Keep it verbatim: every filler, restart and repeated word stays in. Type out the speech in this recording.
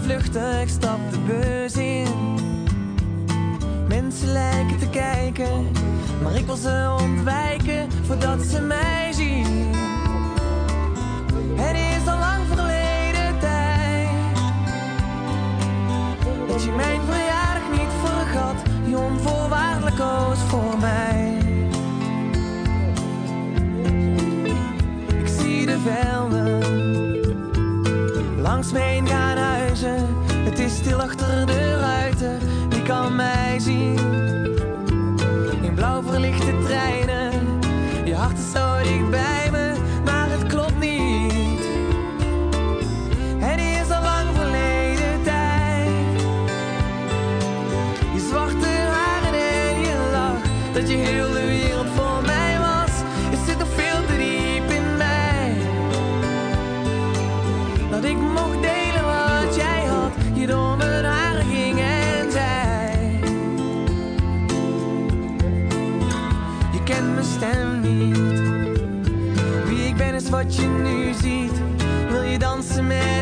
vluchtig, stap de bus in. Mensen lijken te kijken, maar ik wil ze ontwijken voordat ze mij zien. Het is al lang verleden tijd dat je mijn verjaardag niet vergat, je onvoorwaardelijk koos voor mij. Ik zie de velden langs me heen gaan huizen, het is stil achter de ruiten, wie kan mij zien? In blauw verlichte treinen, je hart is zo dicht bij me, maar het klopt niet. Het is al lang verleden tijd. Je zwarte haren en je lach, dat je heel de wereld voor mij was, het zit nog veel te diep in mij. Dat ik mocht delen wat jij had, je door mijn haren ging en zei. Je kent mijn stem niet, wie ik ben is wat je nu ziet. Wil je dansen met